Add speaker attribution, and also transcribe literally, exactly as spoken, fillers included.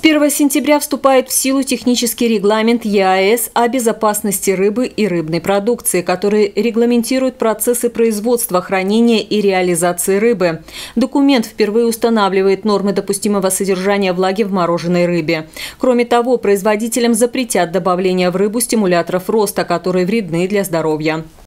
Speaker 1: первого сентября вступает в силу технический регламент ЕАЭС о безопасности рыбы и рыбной продукции, который регламентирует процессы производства, хранения и реализации рыбы. Документ впервые устанавливает нормы допустимого содержания влаги в мороженой рыбе. Кроме того, производителям запретят добавление в рыбу стимуляторов роста, которые вредны для здоровья.